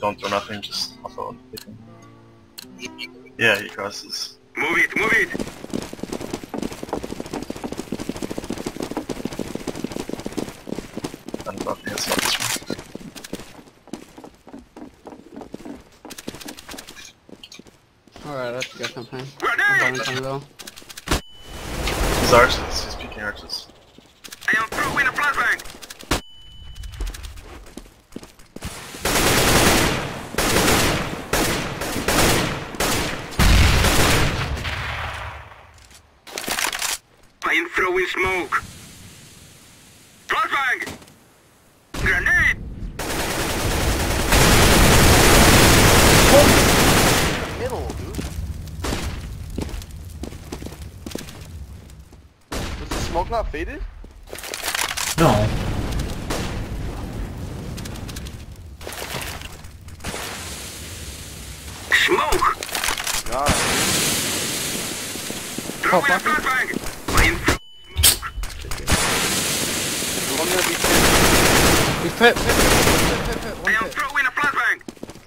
don't do nothing, just also picking. Yeah, he crosses. Move it, move it! I'm about to stop this one. Alright, let's go campaign. Grenade! I'm going to though. He's arches, he's peeking arches. I am throwing a flashbang! I am throwing smoke! Flashbang! Grenade! Middle, dude. Was the smoke not faded? No. Smoke! God. Throwing a flashbang! I am throwing smoke! I'm gonna be pissed. We pit, I am one pit. throwing a flashbang!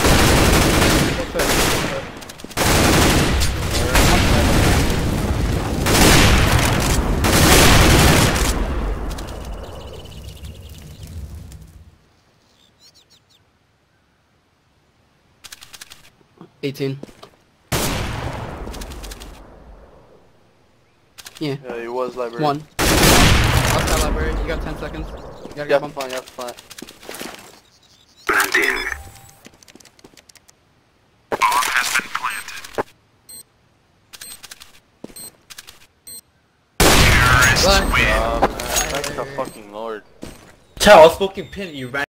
$18. Yeah. Yeah, he was library. 1. Outside library, you got 10 seconds. You gotta Yeah, get one. fine, yeah, fine. Planting. Bomb has been planted. Terrorists Black. win. Man, thank the fucking lord. Ciao, I was smoking pin, you ran.